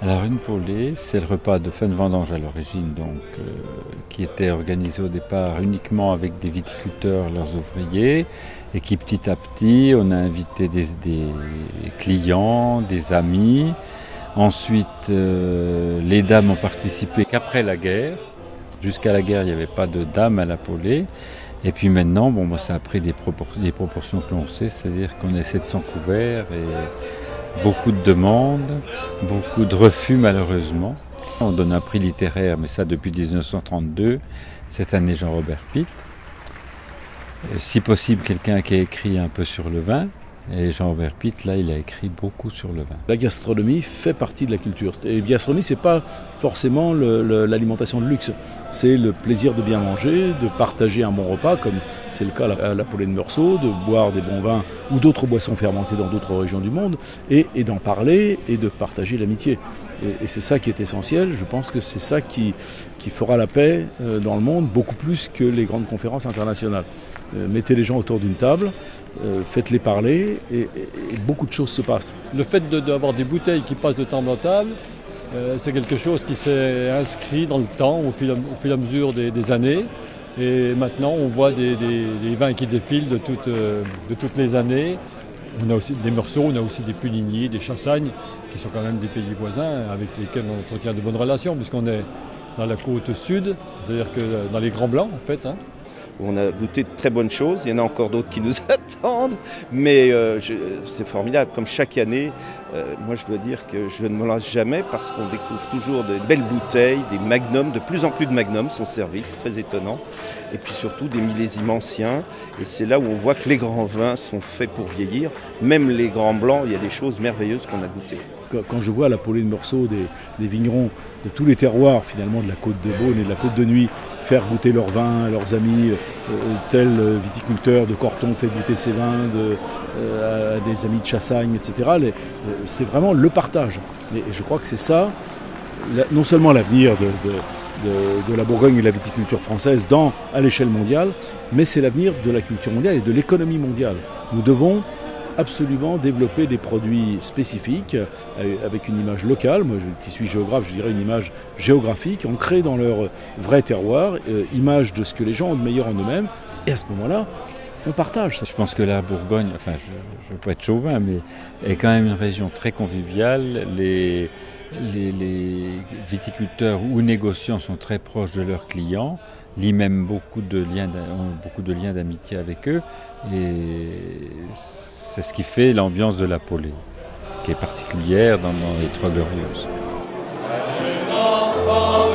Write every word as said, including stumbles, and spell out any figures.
Alors une poêlée, c'est le repas de fin de vendange à l'origine, donc euh, qui était organisé au départ uniquement avec des viticulteurs, leurs ouvriers, et qui petit à petit, on a invité des, des clients, des amis. Ensuite, euh, les dames ont participé qu'après la guerre. Jusqu'à la guerre, il n'y avait pas de dames à la poêlée. Et puis maintenant, bon, ça a pris des, propor- des proportions que l'on sait, c'est-à-dire qu'on est sept cents couverts et beaucoup de demandes, beaucoup de refus malheureusement. On donne un prix littéraire, mais ça depuis dix-neuf cent trente-deux, cette année Jean-Robert Pitt. Si possible, quelqu'un qui a écrit un peu sur le vin. Et Jean-Robert Pitt, là, il a écrit beaucoup sur le vin. La gastronomie fait partie de la culture. Et la gastronomie, ce n'est pas forcément le, le, l'alimentation de luxe. C'est le plaisir de bien manger, de partager un bon repas, comme c'est le cas à la poêlée de Meursault, de boire des bons vins ou d'autres boissons fermentées dans d'autres régions du monde, et, et d'en parler et de partager l'amitié. Et, et c'est ça qui est essentiel. Je pense que c'est ça qui, qui fera la paix euh, dans le monde, beaucoup plus que les grandes conférences internationales. Euh, mettez les gens autour d'une table, euh, faites-les parler, et, et, et beaucoup de choses se passent. Le fait de, d'avoir des bouteilles qui passent de table en table, euh, c'est quelque chose qui s'est inscrit dans le temps, au fil, au fil et à mesure des, des années. Et maintenant, on voit des, des, des vins qui défilent de toutes, euh, de toutes les années. On a aussi des Meursault, on a aussi des Puligny, des Chassagnes, qui sont quand même des pays voisins avec lesquels on entretient de bonnes relations, puisqu'on est dans la côte sud, c'est-à-dire que dans les Grands Blancs, en fait. Hein. On a goûté de très bonnes choses, il y en a encore d'autres qui nous attendent, mais euh, je, c'est formidable. Comme chaque année, euh, moi je dois dire que je ne me lasse jamais parce qu'on découvre toujours de belles bouteilles, des magnums, de plus en plus de magnums sont servis, c'est très étonnant. Et puis surtout des millésimes anciens, et c'est là où on voit que les grands vins sont faits pour vieillir. Même les grands blancs, il y a des choses merveilleuses qu'on a goûtées. Quand je vois la poêlée de Meursault des, des vignerons de tous les terroirs finalement de la côte de Beaune et de la côte de Nuit faire goûter leurs vins à leurs amis, euh, tel viticulteur de Corton fait goûter ses vins de, euh, à des amis de Chassagne, et cetera. Les, euh, c'est vraiment le partage. Et, et je crois que c'est ça, la, non seulement l'avenir de, de, de, de la Bourgogne et de la viticulture française dans, à l'échelle mondiale, mais c'est l'avenir de la culture mondiale et de l'économie mondiale. Nous devons absolument développer des produits spécifiques avec une image locale. Moi qui suis géographe, je dirais une image géographique ancrée dans leur vrai terroir, euh, image de ce que les gens ont de meilleur en eux-mêmes, et à ce moment-là on partage. Je pense que la Bourgogne, enfin je ne veux pas être chauvin, mais est quand même une région très conviviale. Les, les, les viticulteurs ou négociants sont très proches de leurs clients, lient même beaucoup de liens, ont beaucoup de liens d'amitié avec eux, et c'est ce qui fait l'ambiance de la poêlée, qui est particulière dans, dans les Trois Glorieuses.